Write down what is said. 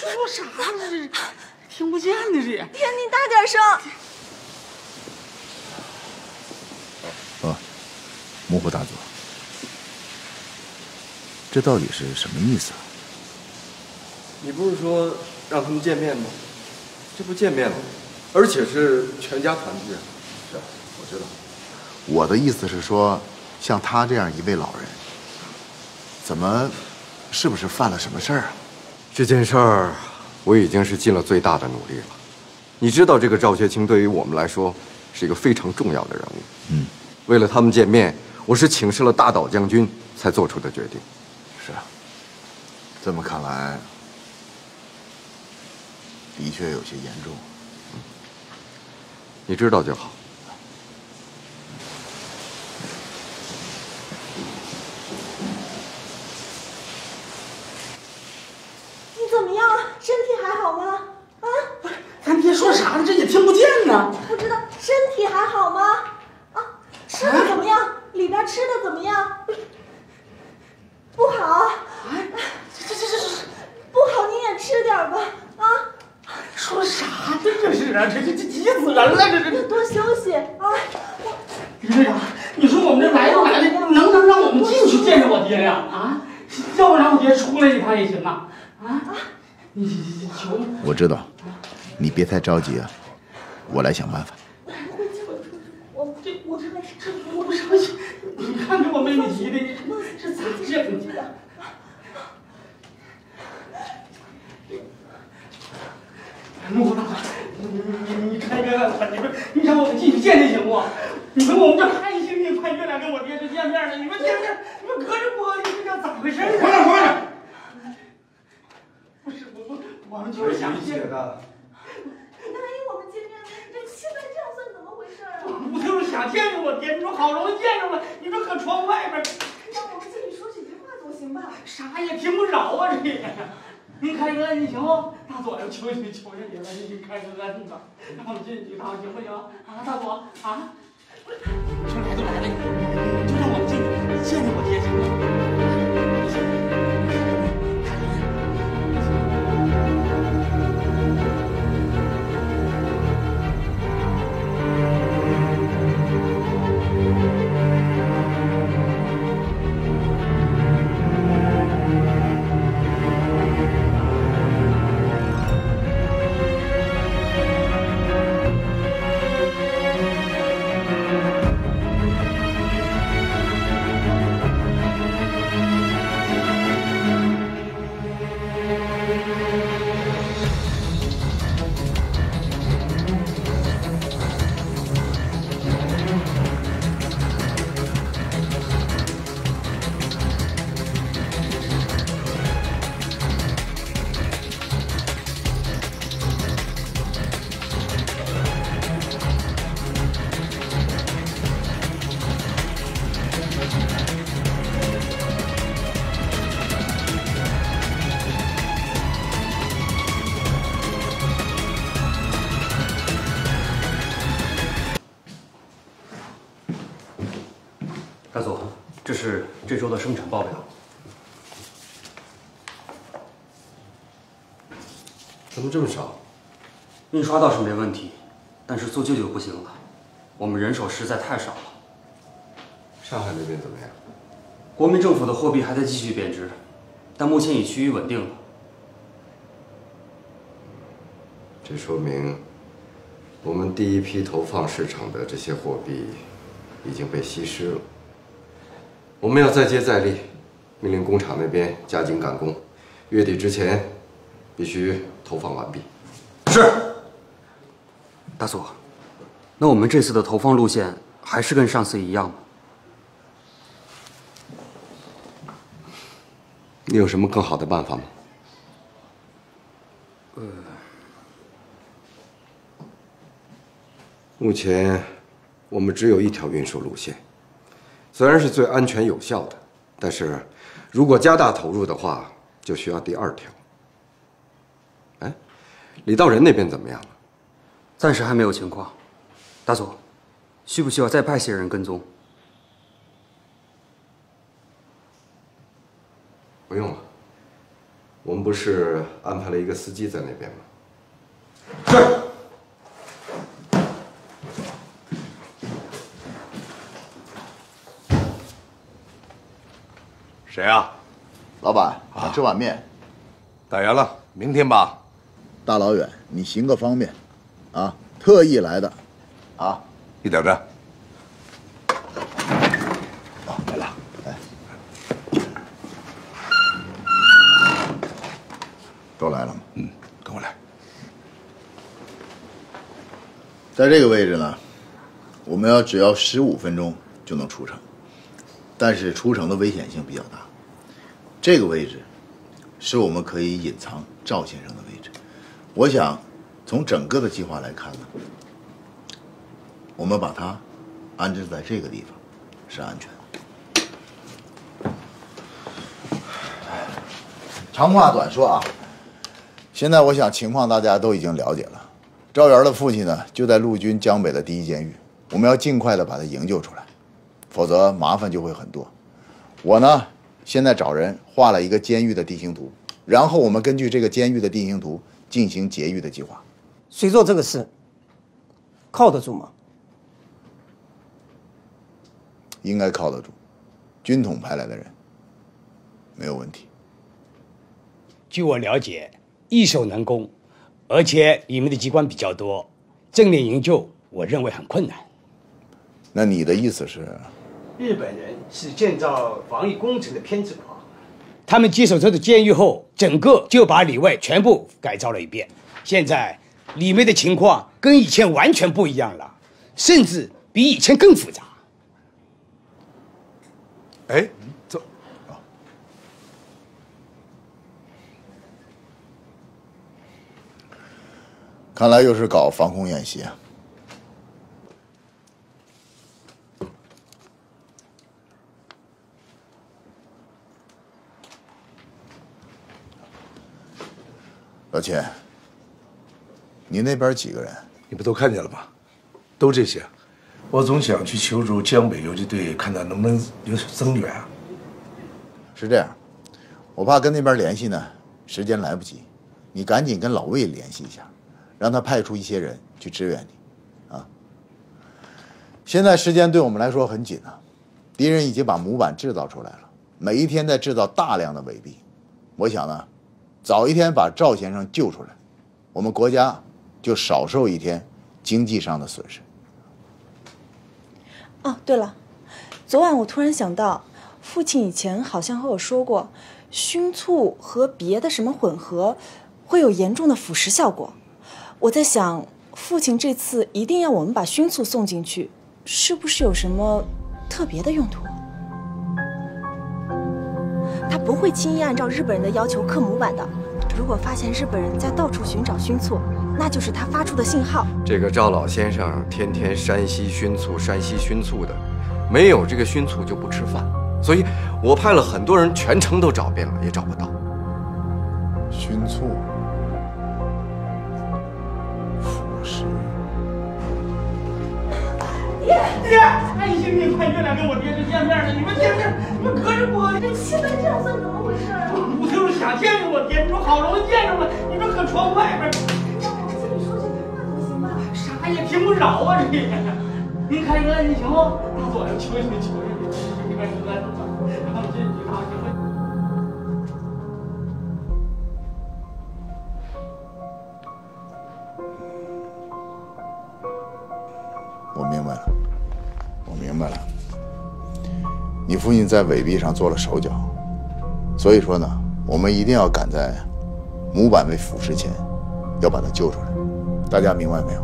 说啥呢？这听不见呢，这。 天，你大点声。 模糊大佐，这到底是什么意思啊？ 你不是说让他们见面吗？这不见面了，而且是全家团聚。是啊，我知道。 我的意思是说，像他这样一位老人，怎么，是不是犯了什么事儿啊？ 这件事儿，我已经是尽了最大的努力了。你知道，这个赵学清对于我们来说是一个非常重要的人物。为了他们见面，我是请示了大岛将军才做出的决定。 是啊，这么看来，的确有些严重。 你知道就好。 你怎么样？身体还好吗？啊？ 不是，咱爹说啥呢？这也听不见呢。 不知道身体还好吗？啊？吃的怎么样？里边吃的怎么样？不好。 哎，这不好，你也吃点吧。啊？ 说啥呢？这是啊，这急死人了，这。 多休息啊！ 李队长，你说我们这来都来了，能不能让我们进去见着我爹呀？啊，要不然我爹出来一趟也行啊。你求你。 我知道，你别太着急啊，我来想办法。 我不伤心，你看给我妹妹急的，这咋整去啊？木大哥，你开个案吧，你让我们进去见见行不？你说我们这开心一块月亮跟我爹这见面了，你们见面，你们隔着玻璃，这叫咋回事啊？回来！不是我们就是想见的。 答应我们见面了，这现在这样算怎么回事啊？ 我就是想见见我爹，你说好容易见着了，你说搁窗外边， 让我们进去说几句话总行吧？ 啥也听不着啊这。您开个案行不？大佐要求下你了，您开个案子，让我们进去一趟行不行？啊，大佐啊，这来都来了，你就让我们进去见见我爹行吗？ 大佐，这是这周的生产报表。 怎么这么少？ 印刷倒是没问题，但是做旧就不行了，我们人手实在太少了。 上海那边怎么样？ 国民政府的货币还在继续贬值，但目前已趋于稳定了。 这说明我们第一批投放市场的这些货币已经被稀释了。我们要再接再厉，命令工厂那边加紧赶工，月底之前必须投放完毕。 是，大佐，那我们这次的投放路线还是跟上次一样吗？ 你有什么更好的办法吗？目前我们只有一条运输路线，虽然是最安全有效的，但是如果加大投入的话，就需要第二条。哎，李道仁那边怎么样了？ 暂时还没有情况。大佐，需不需要再派些人跟踪？ 不用了。 我们不是安排了一个司机在那边吗？ 是。 谁啊？ 老板，想吃碗面。 打圆了，明天吧。 大老远你行个方便，啊，特意来的，啊， 你等着。 来了，来，都来了吗？ 跟我来。 在这个位置呢，我们只要15分钟就能出城，但是出城的危险性比较大。这个位置是我们可以隐藏赵先生的位置。我想从整个的计划来看呢，我们把他安置在这个地方是安全的。长话短说啊，现在我想情况大家都已经了解了。赵元的父亲呢，就在陆军江北的第1监狱，我们要尽快的把他营救出来，否则麻烦就会很多。我呢，现在找人画了一个监狱的地形图，然后我们根据这个监狱的地形图进行劫狱的计划。 谁做这个事，靠得住吗？ 应该靠得住，军统派来的人，没有问题。 据我了解，易守难攻。而且里面的机关比较多，正面营救我认为很困难。 那你的意思是？ 日本人是建造防御工程的偏执狂，他们接手这个监狱后，整个就把里外全部改造了一遍。现在里面的情况跟以前完全不一样了，甚至比以前更复杂。 哎，走。 看来又是搞防空演习啊！老钱，你那边几个人？ 你不都看见了吗？都这些。我总想去求助江北游击队，看看能不能有所增援啊。 是这样，我怕跟那边联系呢，时间来不及，你赶紧跟老魏联系一下。让他派出一些人去支援你，啊！现在时间对我们来说很紧啊，敌人已经把模板制造出来了，每一天在制造大量的伪币。我想呢，早一天把赵先生救出来，我们国家就少受一天经济上的损失。 哦，对了，昨晚我突然想到，父亲以前好像和我说过，熏醋和别的什么混合，会有严重的腐蚀效果。我在想，父亲这次一定要我们把熏醋送进去，是不是有什么特别的用途？他不会轻易按照日本人的要求刻模板的。如果发现日本人在到处寻找熏醋，那就是他发出的信号。 这个赵老先生天天山西熏醋、山西熏醋的，没有这个熏醋就不吃饭，所以我派了很多人，全城都找遍了，也找不到。 熏醋。 爹，爱情你快月亮跟我爹就见面了，你们见面，你们隔着我， 现在这样算怎么回事啊？ 我就是想见见我爹，你说好容易见着了，你们搁窗外边， 让我们进去说句话都行吧？ 啥也听不着啊这。您开个你行吗？大左右求求你，你快出来吧，然后这几趟行吗？ 我明白了，我明白了。你父亲在伪币上做了手脚，所以说呢，我们一定要赶在模板被腐蚀前，要把他救出来。大家明白没有？